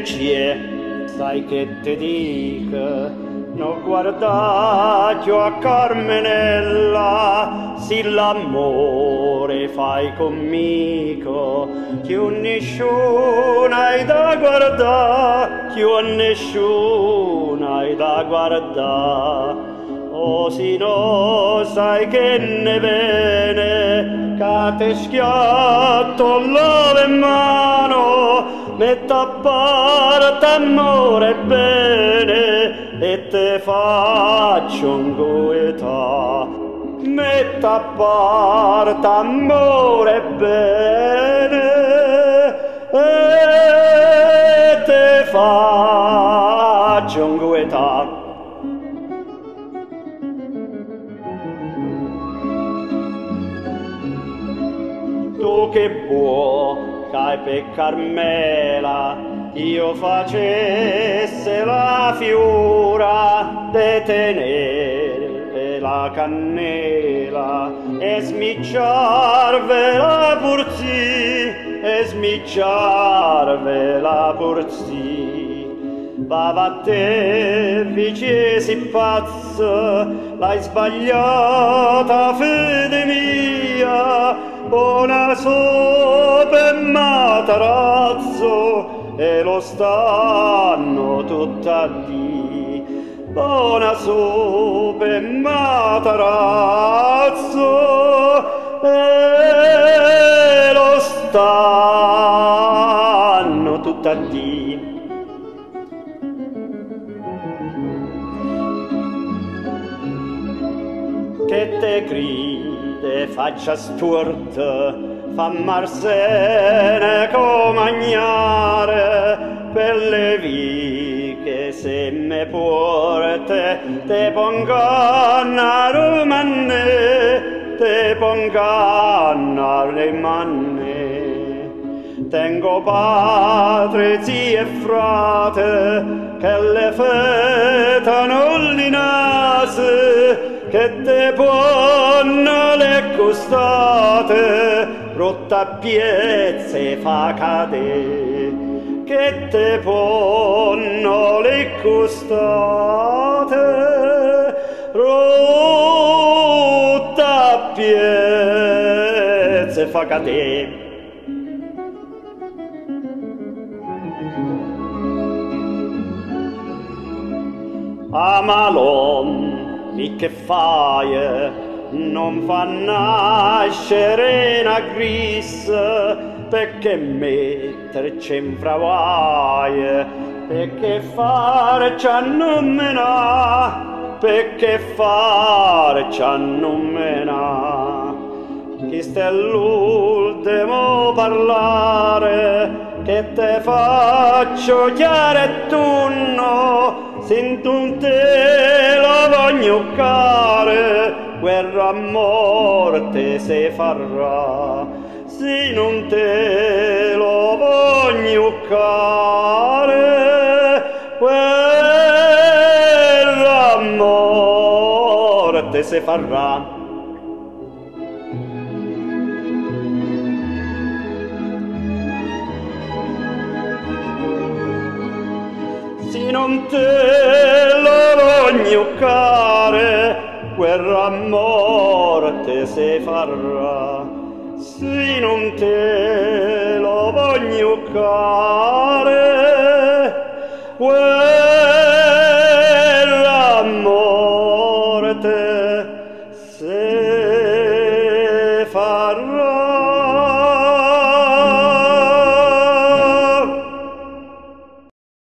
Cie, sai che te dico, non guarda più a Carmenella, se l'amore fai conmigo, più nessuno hai da guardare, più a nessuno hai da guardare. O si no sai che ne viene, che te schiatto l'ove in mano, metta a parte amore bene e te faccio un goetà. Metta a parte amore bene e te faccio un goetà. Tu che vuoi, che per Carmela io facesse la fiura de tenere la cannela e smicciarvela purzi, e smicciarvela purzi. Vava a te, vicesi pazzo, l'hai sbagliata fede mia, buona sopa e matarazzo, e lo stanno tutta lì. Buona sopa e matarazzo, e lo stanno tutta lì. Che te gride faccia sturta, fa marsene comagnare, per le vie se me porte, te pongan a romanne, te pongan a rimanne. Tengo padre, zie e frate, che le fetano le nase, che te ponno le costate, rotta piezze fa cadere, che te ponno le costate, rotta piezze fa cadere. Amalom, e che fai? Non fa nascere una gris, perché metterci in fravai, perché farci a numena, perché farci a numena. Questo è l'ultimo parlare che te faccio chiaro e tunno, se tu te lo voglio care, guerra a morte se farà, se non te lo voglio care, guerra a morte se farà. Se non te lo voglio care, guerra a morte se farà. Se non te lo voglio care, guerra a morte